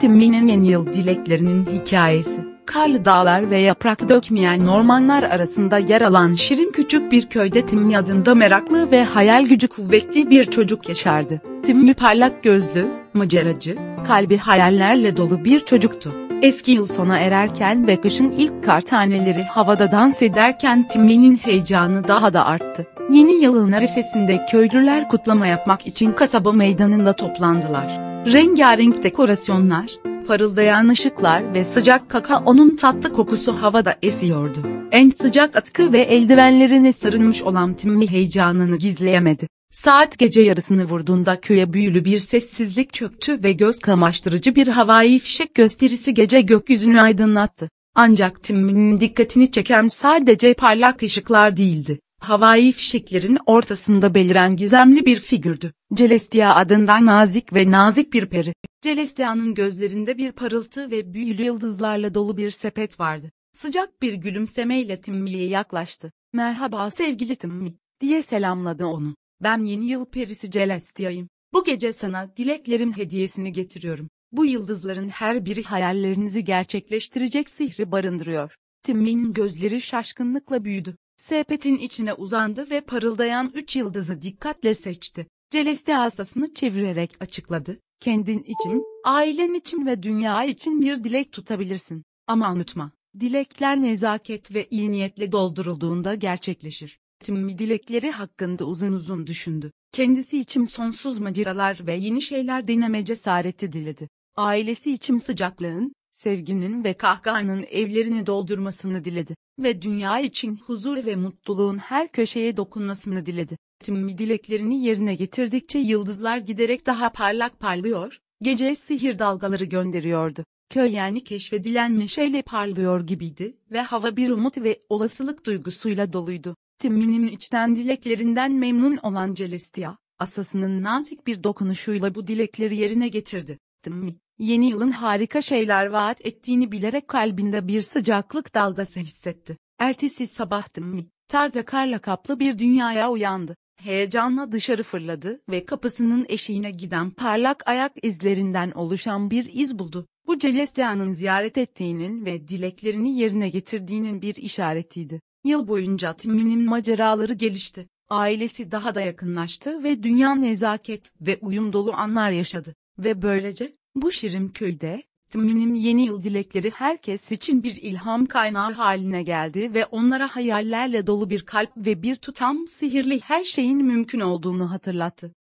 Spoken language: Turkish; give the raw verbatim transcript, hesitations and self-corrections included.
Timmy'nin yeni yıl dileklerinin hikayesi, karlı dağlar ve yaprak dökmeyen ormanlar arasında yer alan şirin küçük bir köyde Timmy adında meraklı ve hayal gücü kuvvetli bir çocuk yaşardı. Timmy parlak gözlü, maceracı, kalbi hayallerle dolu bir çocuktu. Eski yıl sona ererken ve kışın ilk kar taneleri havada dans ederken Timmy'nin heyecanı daha da arttı. Yeni yılın arifesinde köylüler kutlama yapmak için kasaba meydanında toplandılar. Rengarenk dekorasyonlar, parıldayan ışıklar ve sıcak kakaonun tatlı kokusu havada esiyordu. En sıcak atkı ve eldivenlerine sarılmış olan Timmy heyecanını gizleyemedi. Saat gece yarısını vurduğunda köye büyülü bir sessizlik çöktü ve göz kamaştırıcı bir havai fişek gösterisi gece gökyüzünü aydınlattı. Ancak Timmy'nin dikkatini çeken sadece parlak ışıklar değildi. Havai fişeklerin ortasında beliren gizemli bir figürdü. Celestia adında nazik ve nazik bir peri. Celestia'nın gözlerinde bir parıltı ve büyülü yıldızlarla dolu bir sepet vardı. Sıcak bir gülümsemeyle Timmy'ye yaklaştı. "Merhaba sevgili Timmy," diye selamladı onu. "Ben yeni yıl perisi Celestia'yım. Bu gece sana dileklerim hediyesini getiriyorum. Bu yıldızların her biri hayallerinizi gerçekleştirecek sihri barındırıyor." Timmy'nin gözleri şaşkınlıkla büyüdü. Sepetin içine uzandı ve parıldayan üç yıldızı dikkatle seçti. Celestia asasını çevirerek açıkladı. "Kendin için, ailen için ve dünya için bir dilek tutabilirsin. Ama unutma, dilekler nezaket ve iyi niyetle doldurulduğunda gerçekleşir." Timmy dilekleri hakkında uzun uzun düşündü. Kendisi için sonsuz maceralar ve yeni şeyler deneme cesareti diledi. Ailesi için sıcaklığın, sevginin ve kahkahanın evlerini doldurmasını diledi. Ve dünya için huzur ve mutluluğun her köşeye dokunmasını diledi. Timmy dileklerini yerine getirdikçe yıldızlar giderek daha parlak parlıyor, geceye sihir dalgaları gönderiyordu. Köy yani keşfedilen neşeyle parlıyor gibiydi ve hava bir umut ve olasılık duygusuyla doluydu. Timmy'nin içten dileklerinden memnun olan Celestia, asasının nazik bir dokunuşuyla bu dilekleri yerine getirdi. Timmy, yeni yılın harika şeyler vaat ettiğini bilerek kalbinde bir sıcaklık dalgası hissetti. Ertesi sabah Timmy, taze karla kaplı bir dünyaya uyandı. Heyecanla dışarı fırladı ve kapısının eşiğine giden parlak ayak izlerinden oluşan bir iz buldu. Bu Celestia'nın ziyaret ettiğinin ve dileklerini yerine getirdiğinin bir işaretiydi. Yıl boyunca Timmy'nin maceraları gelişti. Ailesi daha da yakınlaştı ve dünya nezaket ve uyum dolu anlar yaşadı. Ve böylece, bu şirin köyde, Timmy'nin yeni yıl dilekleri herkes için bir ilham kaynağı haline geldi ve onlara hayallerle dolu bir kalp ve bir tutam sihirli her şeyin mümkün olduğunu hatırlattı.